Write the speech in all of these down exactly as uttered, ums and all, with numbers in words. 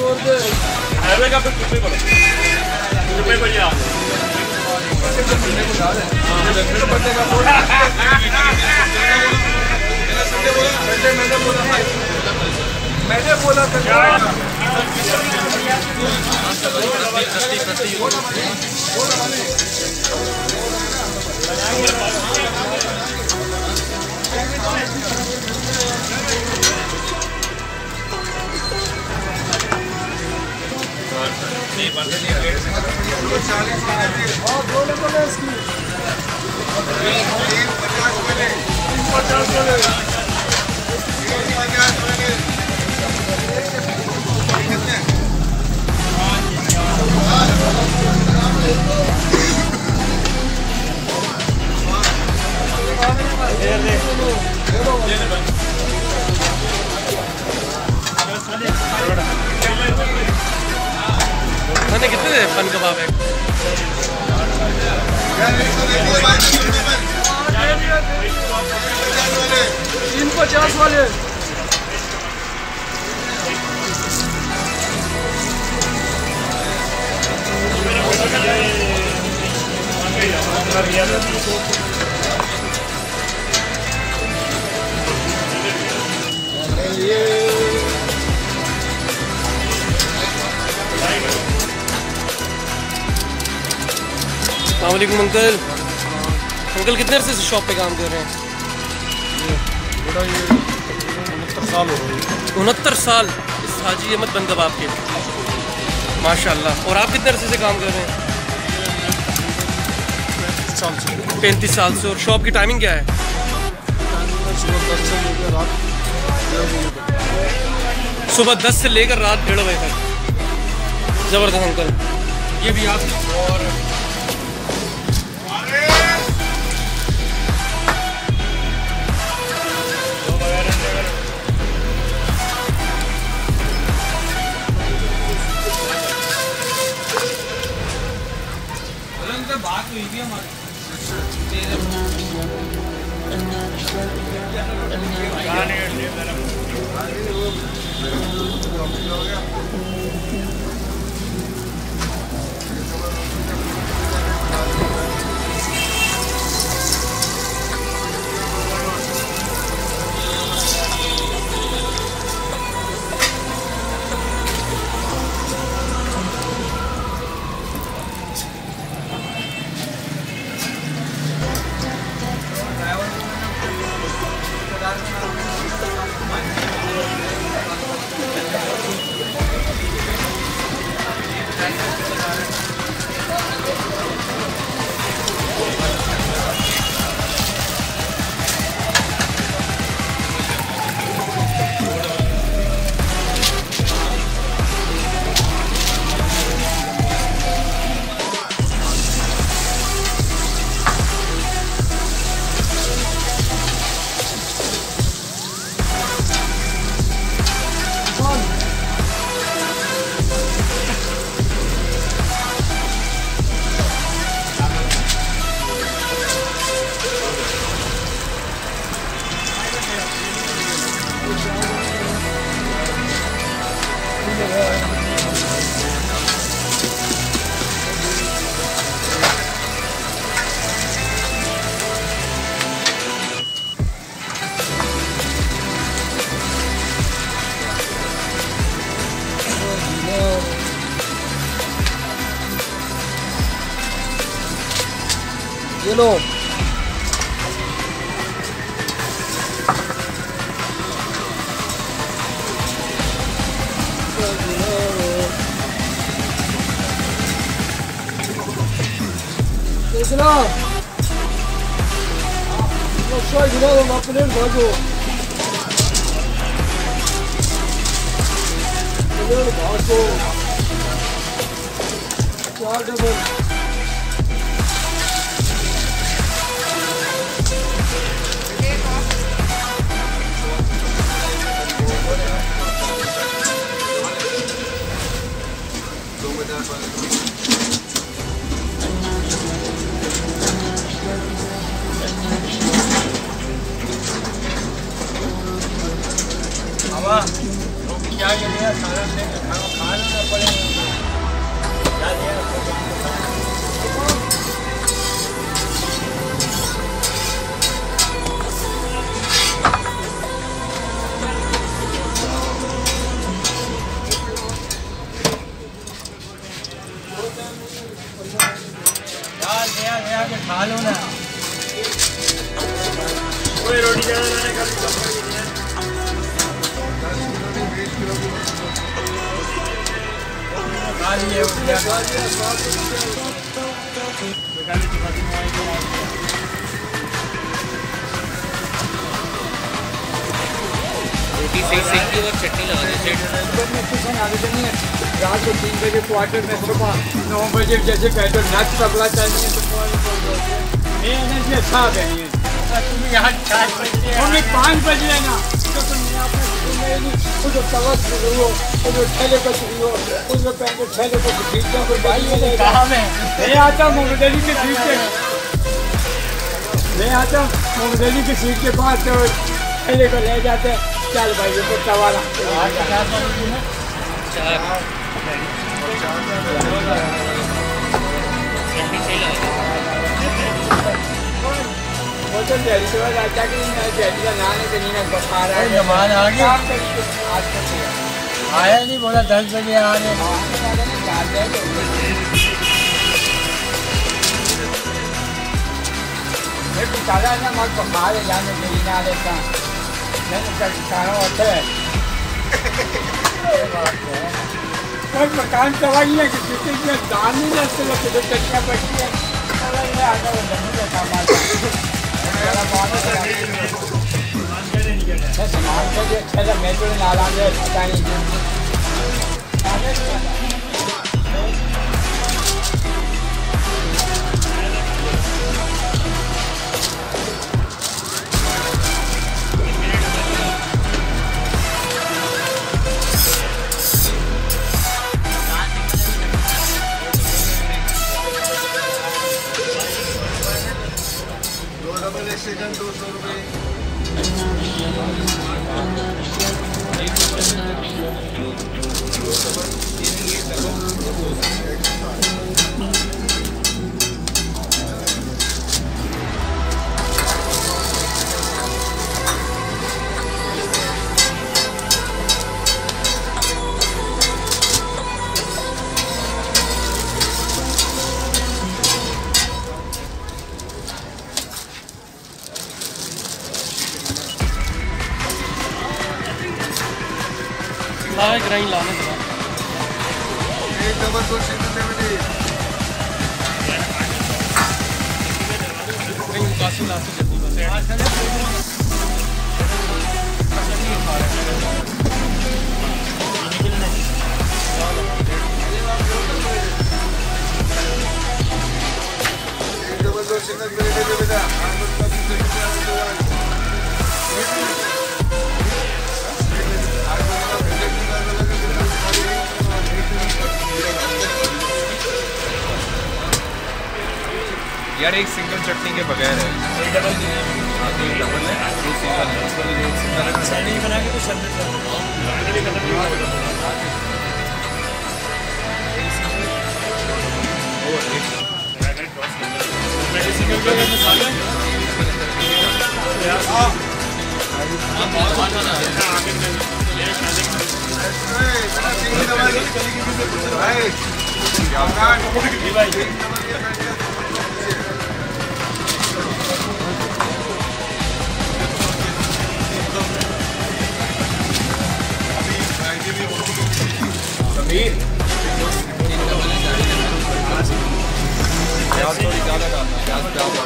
Highway का फिर कुछ करो रुपये बढ़िया मैंने बोला खाने कितने दे बन कबाब है? तीन पचास वाले अस्सलामुअलैकुम अंकल। अंकल कितने अरसे से शॉप पे काम कर रहे हैं? उनहत्तर साल हो गए। उनहत्तर साल इस हाजी अहमद बन कबाब के, माशाल्लाह। और आप कितने अरसे से काम कर रहे हैं? साल से पैंतीस साल से। और शॉप की टाइमिंग क्या है? सुबह दस से लेकर रात डेढ़ बजे तक। ज़बरदस्त अंकल। ये भी आप और बात हुई थी हमारी ये लो। देखना अच्छा गिरा तो आप प्लेट भाजो प्लेट भाजो चार डबल क्या सारा खाना खा यार यार के खा लो ना कोई रोटी ज़्यादा लाने का भी कम कर दीजिए खा लिए रोटी सही सेकी और चटनी लगा दी सेट। रात को तीन बजे क्वार्टर में सुबह नौ बजे जैसे बैठो नाच तबला चाहिए तो एनर्जी अच्छा गई है तुम यहाँ चार बजे हमें पाँच बजे है ना तो तुम यहाँ पे उसको तवस हो उसको ठेले पर चुकी हो उसको पहले ठेले पर खींच जाओ कोई भाई है कहाँ में मैं आता हूँ मोमदली के सीट के मैं आता हूँ मोमदली के सीट के पास तो ठेले को ले जाते हैं चल भाई ये तो तवाला वो तो डेढ़ सौ राजा की डेढ़ का नाम है कहीं ना बता रहा है जमान आ गया आया नहीं बोला दस बजे आ रहे सारा ना मत बता रहे जाने नहीं ना लेता मैं तो सारा होता है कोई मकान चलाई है कि किसी के दान नहीं रहते लोग किधर चटनियाँ बैठी है आगे वो जमीन का काम आता है सामान का भी अच्छा था मैं तो नाला में पता नहीं दो सौ रुपये हाँ ग्राइंड लाने के बाद एक डबल दो सिंगल लेमन काशी लास्ट जल्दी बस एक डबल दो सिंगल मेरे लिए बेटा यार एक सिंगल चटनी के बगैर है एक डबल हाँ तो एक डबल है दो सिंगल है उसका भी एक सिंगल है सैंडविच बना के तो सर्विस कर आगे भी खत्म नहीं होगा वो एक मैं सिंगल के अंदर मसाला यार हां बहुत अच्छा है आगे में ये खाने सिंगल डबल भाई क्या काट भाई समीर प्याज थोड़ी ज़्यादा डालना प्याज ज़्यादा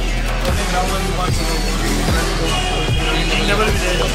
लेवल भी दे दो